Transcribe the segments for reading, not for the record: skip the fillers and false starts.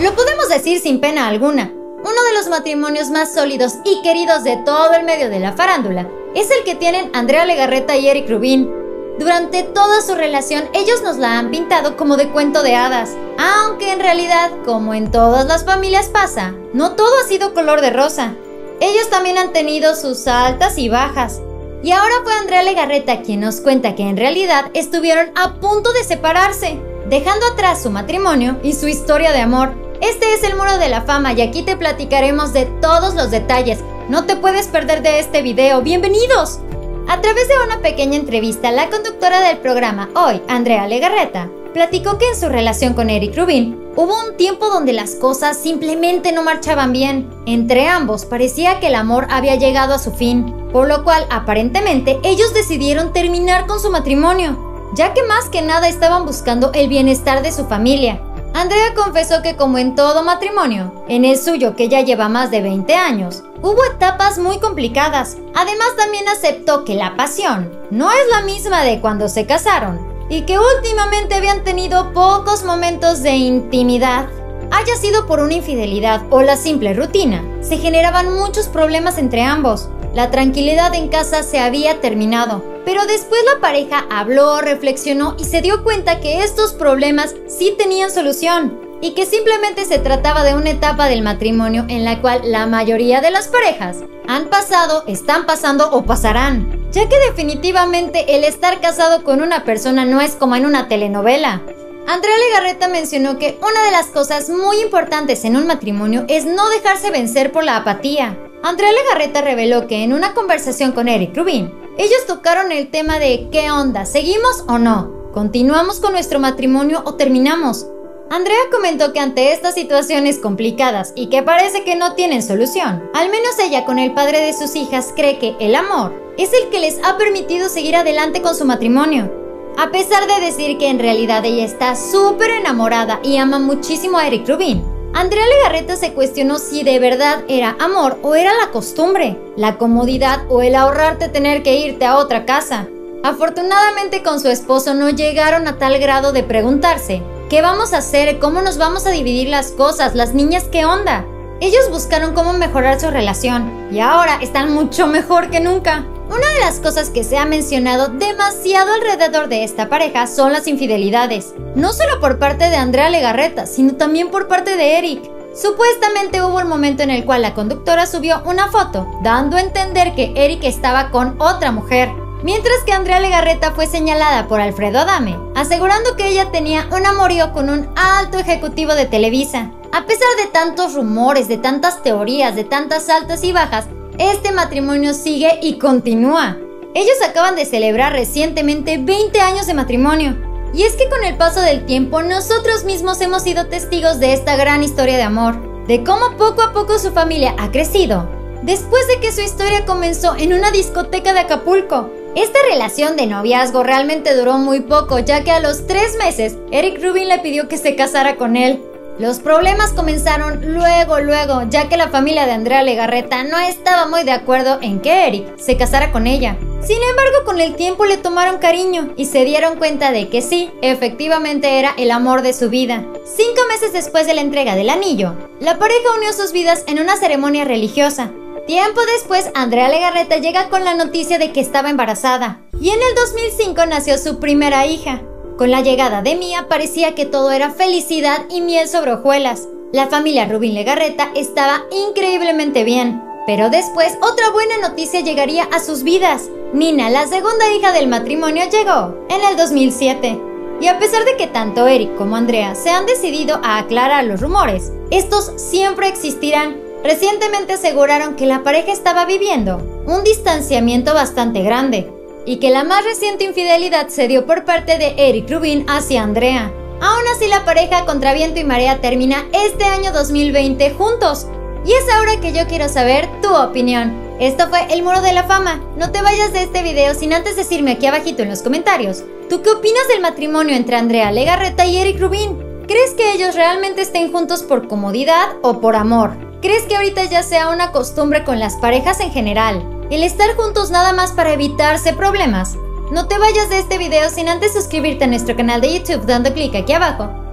Lo podemos decir sin pena alguna. Uno de los matrimonios más sólidos y queridos de todo el medio de la farándula es el que tienen Andrea Legarreta y Eric Rubin. Durante toda su relación, ellos nos la han pintado como de cuento de hadas, aunque en realidad, como en todas las familias pasa, no todo ha sido color de rosa. Ellos también han tenido sus altas y bajas. Y ahora fue Andrea Legarreta quien nos cuenta que en realidad estuvieron a punto de separarse, dejando atrás su matrimonio y su historia de amor. Este es el Muro de la Fama y aquí te platicaremos de todos los detalles. No te puedes perder de este video. ¡Bienvenidos! A través de una pequeña entrevista, la conductora del programa Hoy, Andrea Legarreta, platicó que en su relación con Eric Rubin hubo un tiempo donde las cosas simplemente no marchaban bien. Entre ambos parecía que el amor había llegado a su fin, por lo cual aparentemente ellos decidieron terminar con su matrimonio, ya que más que nada estaban buscando el bienestar de su familia. Andrea confesó que como en todo matrimonio, en el suyo que ya lleva más de 20 años, hubo etapas muy complicadas. Además también aceptó que la pasión no es la misma de cuando se casaron y que últimamente habían tenido pocos momentos de intimidad. Haya sido por una infidelidad o la simple rutina, se generaban muchos problemas entre ambos. La tranquilidad en casa se había terminado, pero después la pareja habló, reflexionó y se dio cuenta que estos problemas sí tenían solución y que simplemente se trataba de una etapa del matrimonio en la cual la mayoría de las parejas han pasado, están pasando o pasarán, ya que definitivamente el estar casado con una persona no es como en una telenovela. Andrea Legarreta mencionó que una de las cosas muy importantes en un matrimonio es no dejarse vencer por la apatía. Andrea Legarreta reveló que en una conversación con Eric Rubin, ellos tocaron el tema de ¿qué onda? ¿Seguimos o no? ¿Continuamos con nuestro matrimonio o terminamos? Andrea comentó que ante estas situaciones complicadas y que parece que no tienen solución, al menos ella con el padre de sus hijas cree que el amor es el que les ha permitido seguir adelante con su matrimonio. A pesar de decir que en realidad ella está súper enamorada y ama muchísimo a Eric Rubin, Andrea Legarreta se cuestionó si de verdad era amor o era la costumbre, la comodidad o el ahorrarte tener que irte a otra casa. Afortunadamente con su esposo no llegaron a tal grado de preguntarse ¿qué vamos a hacer? ¿Cómo nos vamos a dividir las cosas? ¿Las niñas qué onda? Ellos buscaron cómo mejorar su relación y ahora están mucho mejor que nunca. Una de las cosas que se ha mencionado demasiado alrededor de esta pareja son las infidelidades, no solo por parte de Andrea Legarreta, sino también por parte de Eric. Supuestamente hubo un momento en el cual la conductora subió una foto, dando a entender que Eric estaba con otra mujer, mientras que Andrea Legarreta fue señalada por Alfredo Adame, asegurando que ella tenía un amorío con un alto ejecutivo de Televisa. A pesar de tantos rumores, de tantas teorías, de tantas altas y bajas, este matrimonio sigue y continúa. Ellos acaban de celebrar recientemente 20 años de matrimonio. Y es que con el paso del tiempo nosotros mismos hemos sido testigos de esta gran historia de amor, de cómo poco a poco su familia ha crecido, después de que su historia comenzó en una discoteca de Acapulco. Esta relación de noviazgo realmente duró muy poco, ya que a los 3 meses Eric Rubin le pidió que se casara con él. Los problemas comenzaron luego, ya que la familia de Andrea Legarreta no estaba muy de acuerdo en que Eric se casara con ella. Sin embargo, con el tiempo le tomaron cariño y se dieron cuenta de que sí, efectivamente era el amor de su vida. 5 meses después de la entrega del anillo, la pareja unió sus vidas en una ceremonia religiosa. Tiempo después, Andrea Legarreta llega con la noticia de que estaba embarazada y en el 2005 nació su primera hija. Con la llegada de Mía parecía que todo era felicidad y miel sobre hojuelas. La familia Rubin Legarreta estaba increíblemente bien, pero después otra buena noticia llegaría a sus vidas. Nina, la segunda hija del matrimonio, llegó en el 2007. Y a pesar de que tanto Eric como Andrea se han decidido a aclarar los rumores, estos siempre existirán. Recientemente aseguraron que la pareja estaba viviendo un distanciamiento bastante grande y que la más reciente infidelidad se dio por parte de Eric Rubin hacia Andrea. Aún así, la pareja contra viento y marea termina este año 2020 juntos. Y es ahora que yo quiero saber tu opinión. Esto fue El Muro de la Fama. No te vayas de este video sin antes decirme aquí abajito en los comentarios ¿tú qué opinas del matrimonio entre Andrea Legarreta y Eric Rubin? ¿Crees que ellos realmente estén juntos por comodidad o por amor? ¿Crees que ahorita ya sea una costumbre con las parejas en general el estar juntos nada más para evitarse problemas? No te vayas de este video sin antes suscribirte a nuestro canal de YouTube dando clic aquí abajo.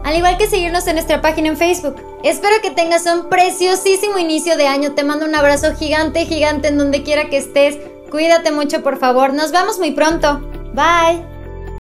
al igual que seguirnos en nuestra página en Facebook. Espero que tengas un preciosísimo inicio de año. Te mando un abrazo gigante, gigante en donde quiera que estés. Cuídate mucho, por favor. Nos vemos muy pronto. Bye.